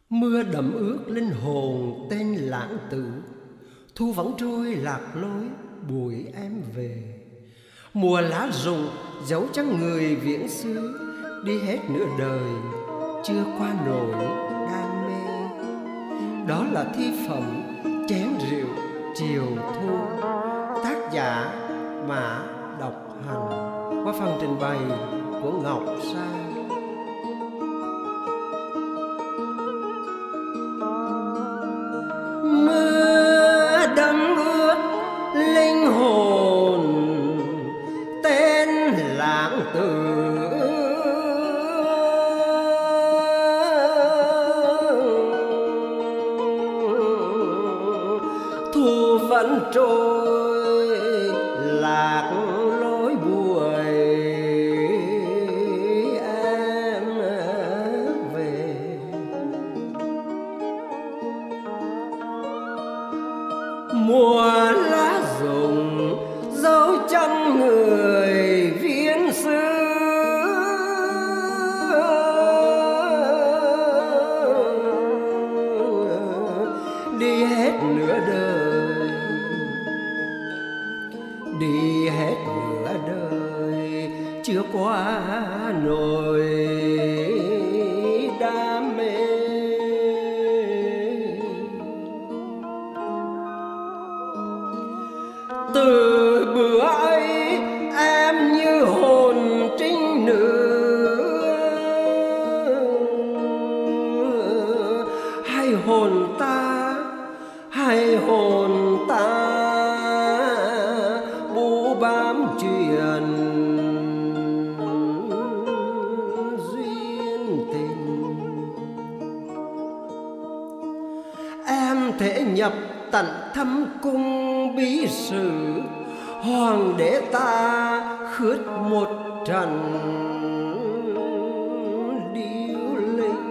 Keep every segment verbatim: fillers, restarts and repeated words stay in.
Mưa đậm ướt linh hồn tên lãng tử, thu vẫn trôi lạc lối bụi em về. Mùa lá rụng dấu chân người viễn xứ, đi hết nửa đời chưa qua nổi đam mê. Đó là thi phẩm Chén rượu chiều thu, tác giả Mã Độc Hành, qua phần trình bày của Ngọc Sa. Mưa đẫm ướt linh hồn tên lãng tử, thu vẫn trôi lạc lối buổi em về. Mùa lá rụng dấu chân người viễn xứ, đi hết nửa đời, đi hết nửa đời chưa qua nổi đam mê. Từ bữa ấy em như hồn trinh nữ, hay hồn ta, hay hồn ta bu bám chuyện duyên tình. Em thể nhập tận thâm cung bí sử, hoàng đế ta khướt một trận điêu linh.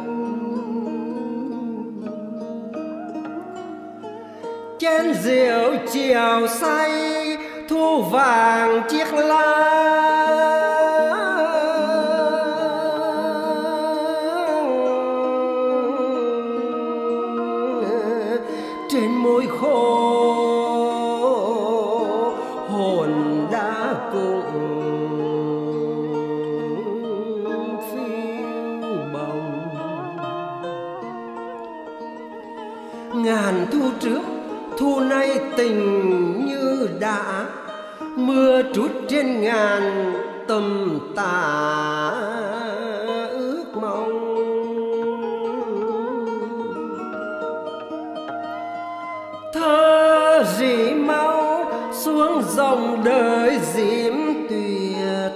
Chén rượu chiều say thu vàng chiếc lá, trên môi khô hồn đã cùng phiêu bồng. Ngàn thu trước thu nay tình như đã, mưa trút trên ngàn tầm tà ước mong. Thơ rỉ máu xuống dòng đời diễm tuyệt,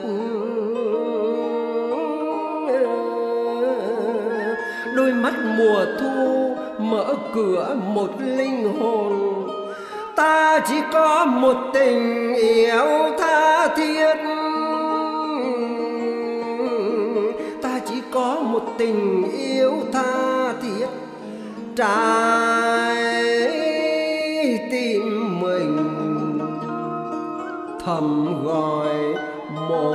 đôi mắt mùa thu mở cửa một linh hồn. Ta chỉ có một tình yêu tha thiết, ta chỉ có một tình yêu tha thiết, trái tim mình thầm gọi một